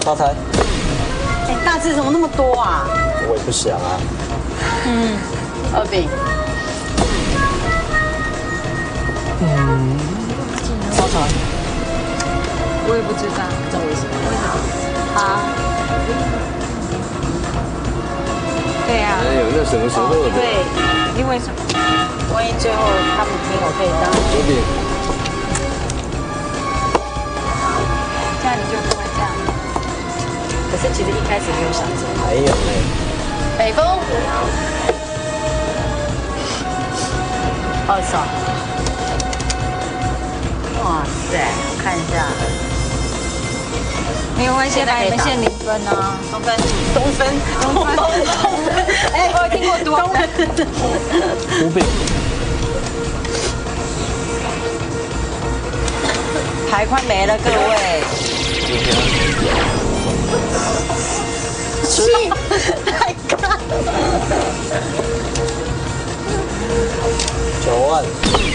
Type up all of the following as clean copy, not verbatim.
发财。 哎，大字怎么那么多啊？ 我也不想啊。 二饼。 发财。 我也不知道， 这为什么？啊？ 对呀， 哎呦，那什么时候的？ 因为什么？ 万一最后他们听我可以当九饼。 这样你就不会这样。 可是其实一开始没有想这样。 还有呢。 北风。二嫂。哇塞，我看一下。 没有关系，把你们限0分啊。 东分。哎， 我有听过多分。 五饼。 牌快没了，各位。7，太高了。 9万。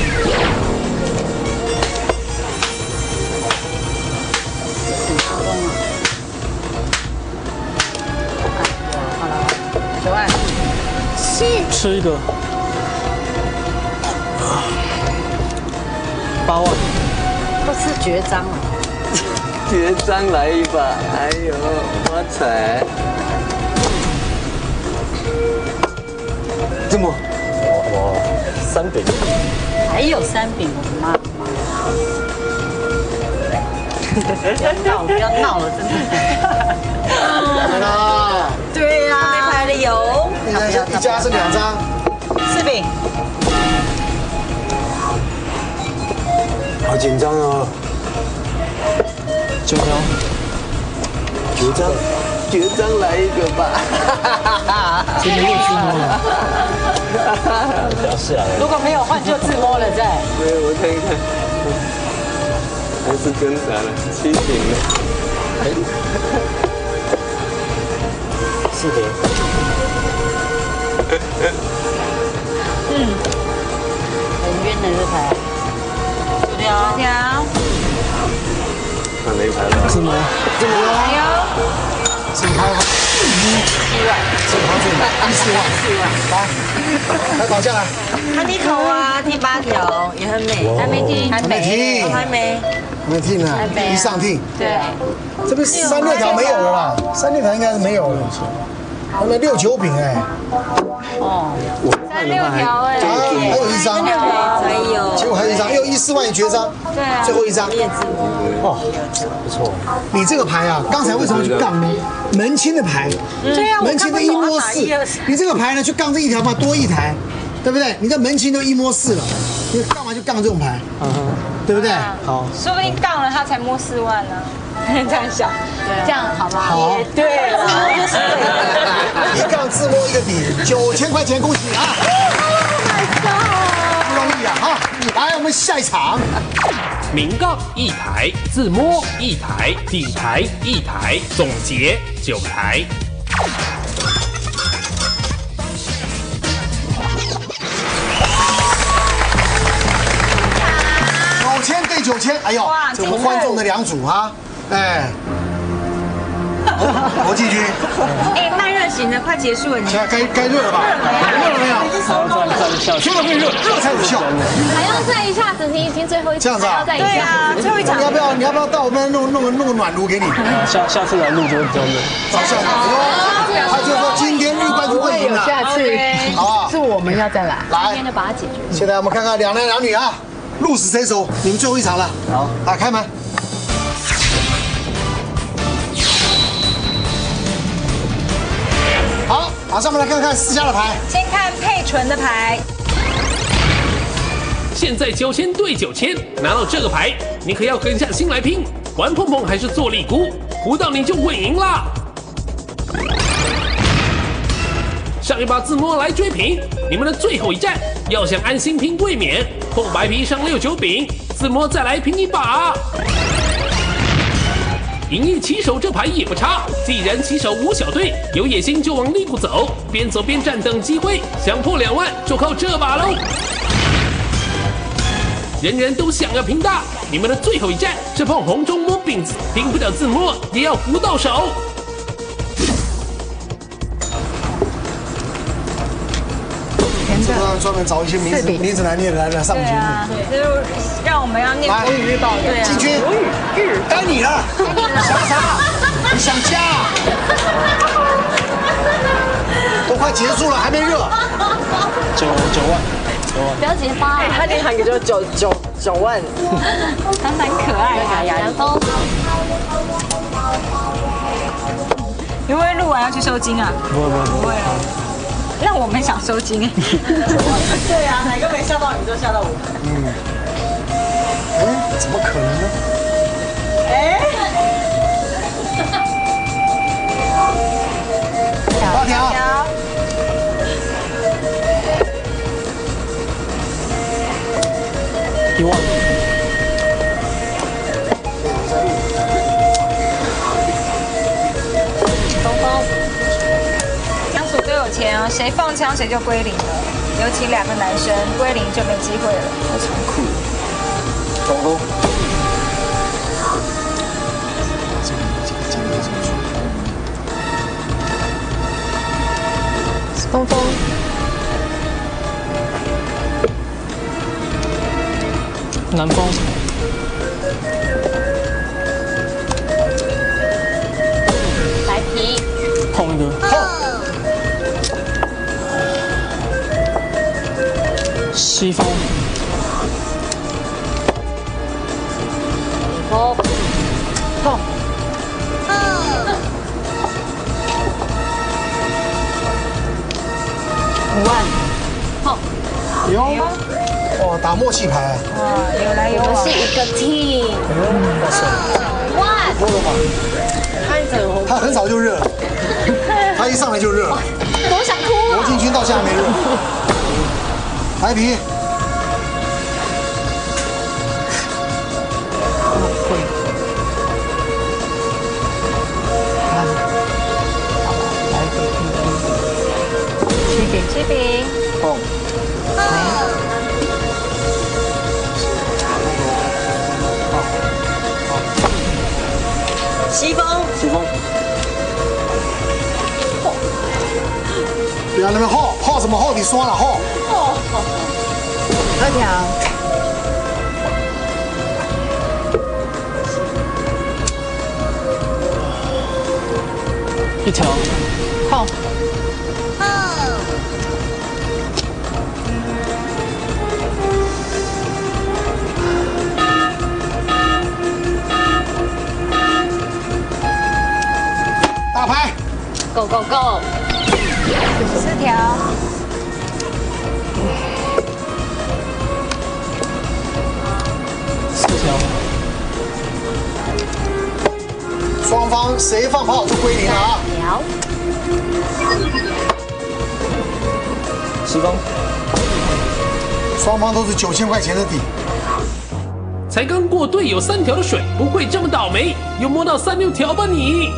9万。 吃一个。8万。 都是绝招啊！ 绝招来一把，哎呦，发财！这么， 我3饼。 还有3饼，我的妈！不要闹了，真的。 来啦！ 对呀，没牌的有。 一家是2张。 4饼。 好紧张哦。 9条。 绝招来一个吧！ 真的又自摸了。 不要下来。 如果没有换就自摸了，再。 对，我看看，还是跟啥了？7饼了。 4饼。 很冤的这牌。9条。 看没牌了。 自摸。 还有。 自拍吧。 7万。 自拍最美，14万。来倒下来。 看你口啊，第8条也很美。 还没听， 还没听， 还没。 还没听呢，一上听。 对。 这边3、6条没有了啦，3、6条应该是没有了。他们6、9饼哎。 哦。 3、6条哎。 还有1张。 还有。 结果还有1张，又14万绝招。 对啊。 最后1张。 哦，不错。 你这个牌啊，刚才为什么去杠呢？门清的牌。 对啊， 门清的1摸4，你这个牌呢去杠这一条嘛，多1台，对不对？你的门清都1摸4了，你干嘛就杠这种牌？对不对？ 好。 说不定杠了他才摸4万呢。这样想，这样好吗？ 好。 对了， 一杠自摸1个底，9000块钱，恭喜你啊！不容易啊哈！来，我们下一场。 明杠1台，自摸1台，顶台1台，总结9台。 9000对9000，哎呦，这我们观众的2组啊，哎，罗继军， 哎，慢热型的快结束了，你现在该热了吧？热了没有？千万不热，热才有效。 还要再一下子，你已经最后一这样子啊？ 再一下。 最后一场。 你要不要到我们弄个暖炉给你？ 下次来录就会比较热。 早上，哎呦，他就说今天绿冠军会赢了， 下次好不好？ 是我们要再来。 来， 今天就把它解决。 现在我们看看2男2女啊，鹿死谁手？你们最后一场了。好，来开门。好，马上我们来看看私家的牌。 先看佩纯的牌。 现在9000对9000，拿到这个牌，你可要狠下心来拼，玩碰碰还是做利估，胡到你就稳赢啦！上一把自摸来追平，你们的最后一战，要想安心拼卫冕，碰白皮上6、9饼，自摸再来拼一把。银翼骑手这牌也不差，既然骑手无小队，有野心就往利股走，边走边站等机会，想破2万就靠这把喽！人人都想要拼大， 你们的最后一战，这碰红中摸饼子，平不了自摸，也要扶到手。 这个专门找一些名字难念的来上节目。 就是让我们要念国语日报。对啊。 进军，该你了。想啥？你想家？都快结束了，还没热。 9万。 不要结巴。 他连喊个就9万， 他蛮可爱的。 南风， 你会不会录完要去收金啊？ 不会啊。让我们想收金。 对啊，哪个没吓到你就吓到我。 哎，怎么可能呢？8条。 1万。 东风，枪手都有钱啊，谁放枪谁就归零了。尤其2个男生归零就没机会了。 好残酷。东风。 东风， 南风。 白皮， 碰一个。西风。 风， 碰。 5万，碰。 有。哦，打默契牌。 哇，有来有往。 我们是一个 team。哇， 多了吧？他很早就热了，他一上来就热了。 我想哭罗进军到现在没热。白皮。 七饼。 碰。 西风， 不要那边耗什么耗？你说了耗。 2条， 1条。 碰。 打牌。 Go Go Go！ 4条。 4条。 双方谁放炮就归零了啊！ 条， 西风。 双方都是9000块钱的底。 才刚过队友3条的水，不会这么倒霉，有摸到3、6条吧你？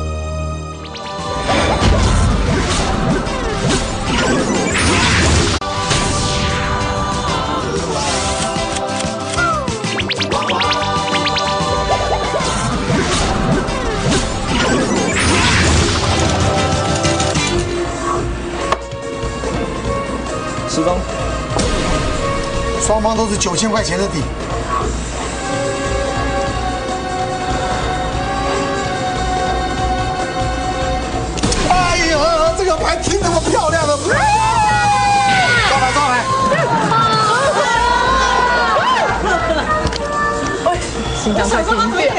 西风。 双方都是9000块钱的底。哎呀，这个牌听那么漂亮的，招牌招牌。 心脏快停。